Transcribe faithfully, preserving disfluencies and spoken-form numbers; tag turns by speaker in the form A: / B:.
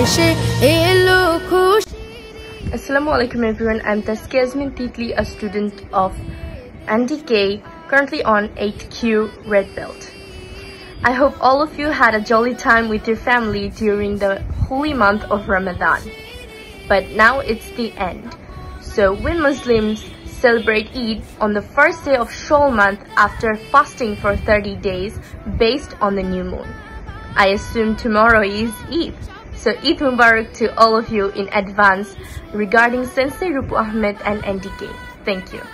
A: Assalamu alaikum everyone, I'm Taskia Titli, a student of N D K A, currently on eight Q Red Belt. I hope all of you had a jolly time with your family during the holy month of Ramadan. But now it's the end. So when Muslims celebrate Eid on the first day of Shawwal month after fasting for thirty days based on the new moon. I assume tomorrow is Eid. So Eid Mubarak to all of you in advance regarding Sensei Rupu Ahmed and N D K A. Thank you.